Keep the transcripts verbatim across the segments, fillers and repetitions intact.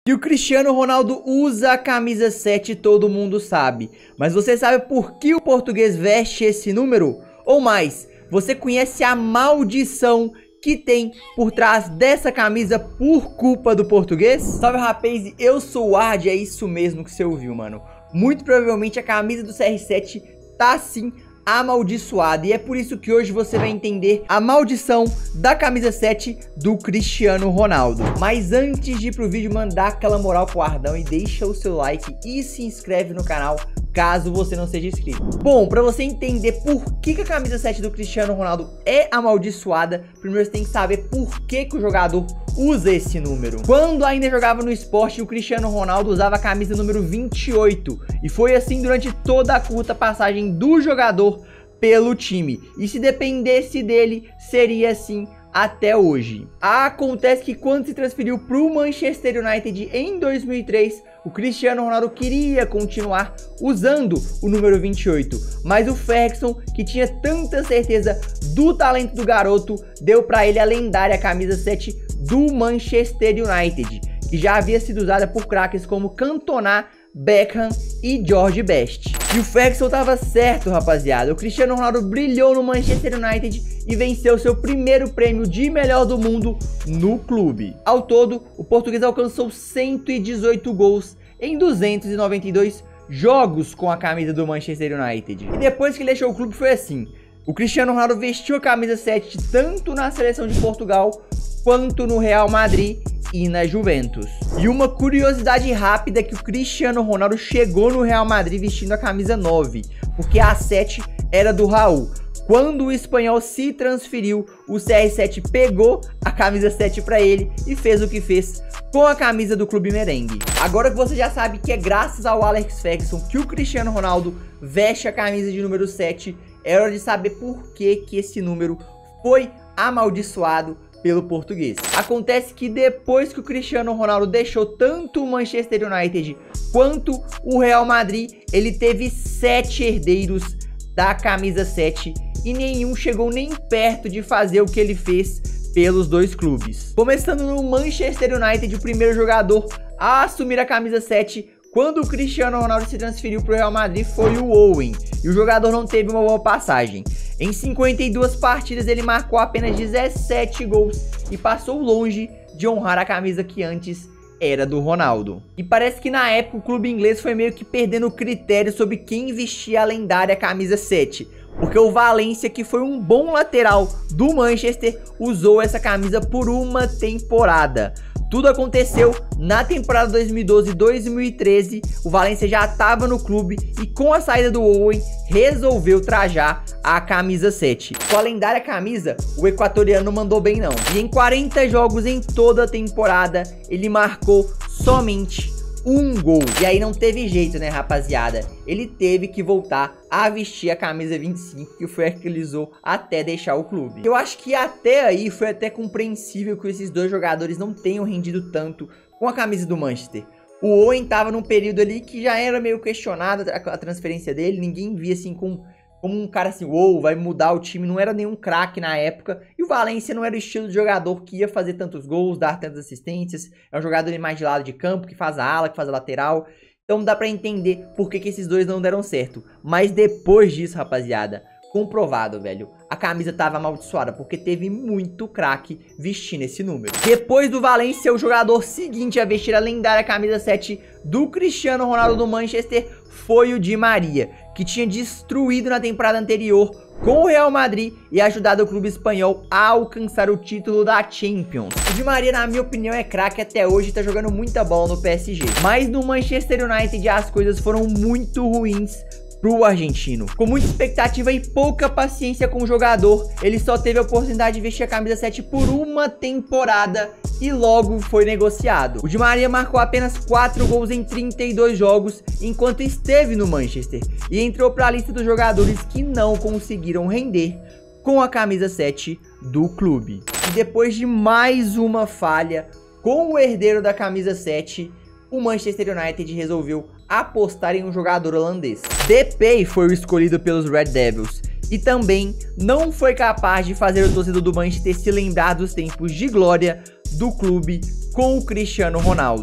E o Cristiano Ronaldo usa a camisa sete, todo mundo sabe. Mas você sabe por que o português veste esse número? Ou mais, você conhece a maldição que tem por trás dessa camisa por culpa do português? Salve, rapaz, eu sou o Ard, é isso mesmo que você ouviu, mano. Muito provavelmente a camisa do C R sete tá assim amaldiçoada, e é por isso que hoje você vai entender a maldição da camisa sete do Cristiano Ronaldo. Mas antes de ir pro vídeo, mandar aquela moral pro Ardão e deixa o seu like e se inscreve no canal caso você não seja inscrito. Bom, pra você entender por que, que a camisa sete do Cristiano Ronaldo é amaldiçoada, primeiro você tem que saber por que, que o jogador usa esse número. Quando ainda jogava no esporte, o Cristiano Ronaldo usava a camisa número vinte e oito, e foi assim durante toda a curta passagem do jogador pelo time, e se dependesse dele, seria assim até hoje. Acontece que quando se transferiu para o Manchester United em dois mil e três, o Cristiano Ronaldo queria continuar usando o número vinte e oito, mas o Ferguson, que tinha tanta certeza do talento do garoto, deu para ele a lendária camisa sete do Manchester United, que já havia sido usada por craques como Cantona, Beckham e George Best. E o Ferguson tava certo, rapaziada. O Cristiano Ronaldo brilhou no Manchester United e venceu seu primeiro prêmio de melhor do mundo no clube. Ao todo, o português alcançou cento e dezoito gols em duzentos e noventa e dois jogos com a camisa do Manchester United. E depois que ele deixou o clube foi assim: o Cristiano Ronaldo vestiu a camisa sete tanto na seleção de Portugal quanto no Real Madrid e na Juventus. E uma curiosidade rápida é que o Cristiano Ronaldo chegou no Real Madrid vestindo a camisa nove, porque a sete era do Raul. Quando o espanhol se transferiu, o C R sete pegou a camisa sete para ele e fez o que fez com a camisa do clube merengue. Agora que você já sabe que é graças ao Alex Ferguson que o Cristiano Ronaldo veste a camisa de número sete, é hora de saber por que que esse número foi amaldiçoado pelo português. Acontece que depois que o Cristiano Ronaldo deixou tanto o Manchester United quanto o Real Madrid, ele teve sete herdeiros da camisa sete e nenhum chegou nem perto de fazer o que ele fez pelos dois clubes. Começando no Manchester United, o primeiro jogador a assumir a camisa sete quando o Cristiano Ronaldo se transferiu para o Real Madrid foi o Owen, e o jogador não teve uma boa passagem. Em cinquenta e duas partidas ele marcou apenas dezessete gols e passou longe de honrar a camisa que antes era do Ronaldo. E parece que na época o clube inglês foi meio que perdendo o critério sobre quem vestia a lendária camisa sete, porque o Valencia, que foi um bom lateral do Manchester, usou essa camisa por uma temporada. Tudo aconteceu na temporada dois mil e doze e dois mil e treze, o Valencia já estava no clube e com a saída do Owen resolveu trajar a camisa sete. Com a lendária camisa, o equatoriano mandou bem não. E em quarenta jogos em toda a temporada, ele marcou somente um gol. E aí não teve jeito, né, rapaziada? Ele teve que voltar a vestir a camisa vinte e cinco, que foi a que ele usou até deixar o clube. Eu acho que até aí foi até compreensível que esses dois jogadores não tenham rendido tanto com a camisa do Manchester. O Owen tava num período ali que já era meio questionado a transferência dele, ninguém via assim com... como um cara assim, uou, vai mudar o time, não era nenhum craque na época, e o Valencia não era o estilo de jogador que ia fazer tantos gols, dar tantas assistências, é um jogador mais de lado de campo, que faz a ala, que faz a lateral, então dá pra entender por que que esses dois não deram certo. Mas depois disso, rapaziada, comprovado, velho, a camisa tava amaldiçoada, porque teve muito craque vestindo esse número. Depois do Valencia, o jogador seguinte a vestir a lendária camisa sete do Cristiano Ronaldo do Manchester foi o Di Maria, que tinha destruído na temporada anterior com o Real Madrid e ajudado o clube espanhol a alcançar o título da Champions. O Di Maria, na minha opinião, é craque até hoje e tá jogando muita bola no P S G. Mas no Manchester United as coisas foram muito ruins pro argentino. Com muita expectativa e pouca paciência com o jogador, ele só teve a oportunidade de vestir a camisa sete por uma temporada e logo foi negociado. O Di Maria marcou apenas quatro gols em trinta e dois jogos enquanto esteve no Manchester e entrou para a lista dos jogadores que não conseguiram render com a camisa sete do clube. E depois de mais uma falha com o herdeiro da camisa sete, o Manchester United resolveu apostar em um jogador holandês. Depay foi o escolhido pelos Red Devils e também não foi capaz de fazer o torcedor do Manchester se lembrar dos tempos de glória do clube com o Cristiano Ronaldo.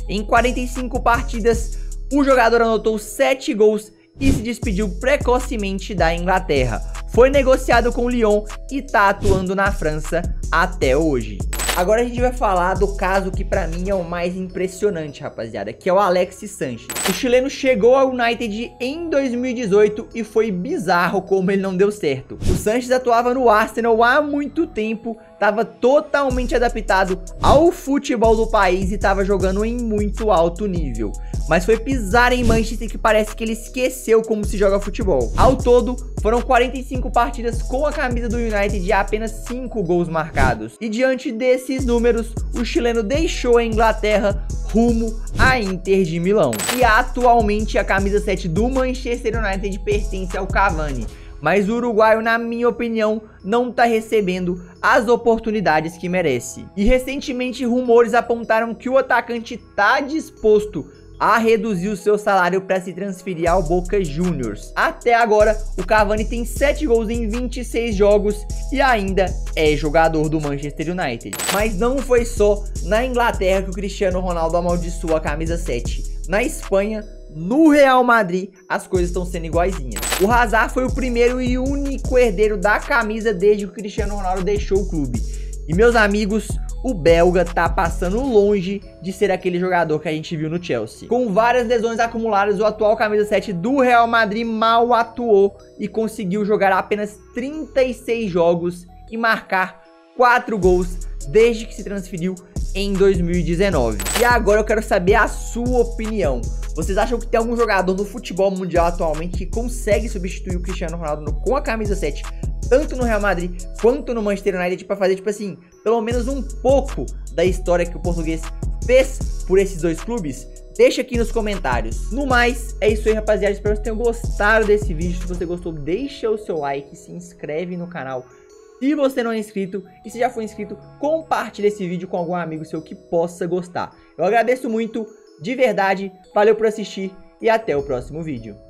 Em quarenta e cinco partidas, o jogador anotou sete gols e se despediu precocemente da Inglaterra. Foi negociado com o Lyon e tá atuando na França até hoje. Agora a gente vai falar do caso que pra mim é o mais impressionante, rapaziada, que é o Alexis Sánchez. O chileno chegou ao United em dois mil e dezoito e foi bizarro como ele não deu certo. O Sánchez atuava no Arsenal há muito tempo, estava totalmente adaptado ao futebol do país e estava jogando em muito alto nível. Mas foi pisar em Manchester que parece que ele esqueceu como se joga futebol. Ao todo, foram quarenta e cinco partidas com a camisa do United e apenas cinco gols marcados. E diante desses números, o chileno deixou a Inglaterra rumo à Inter de Milão. E atualmente a camisa sete do Manchester United pertence ao Cavani. Mas o uruguaio, na minha opinião, não tá recebendo as oportunidades que merece. E recentemente rumores apontaram que o atacante tá disposto a reduzir o seu salário para se transferir ao Boca Juniors. Até agora, o Cavani tem sete gols em vinte e seis jogos e ainda é jogador do Manchester United. Mas não foi só na Inglaterra que o Cristiano Ronaldo amaldiçoou a camisa sete. Na Espanha, no Real Madrid, as coisas estão sendo iguaizinhas. O Hazard foi o primeiro e único herdeiro da camisa desde que o Cristiano Ronaldo deixou o clube. E meus amigos, o belga tá passando longe de ser aquele jogador que a gente viu no Chelsea. Com várias lesões acumuladas, o atual camisa sete do Real Madrid mal atuou e conseguiu jogar apenas trinta e seis jogos e marcar quatro gols desde que se transferiu em dois mil e dezenove. E agora eu quero saber a sua opinião. Vocês acham que tem algum jogador no futebol mundial atualmente que consegue substituir o Cristiano Ronaldo com a camisa sete, tanto no Real Madrid quanto no Manchester United, para fazer, tipo assim, pelo menos um pouco da história que o português fez por esses dois clubes? Deixa aqui nos comentários. No mais, é isso aí, rapaziada. Espero que vocês tenham gostado desse vídeo. Se você gostou, deixa o seu like, se inscreve no canal se você não é inscrito, e se já for inscrito, compartilhe esse vídeo com algum amigo seu que possa gostar. Eu agradeço muito, de verdade, valeu por assistir e até o próximo vídeo.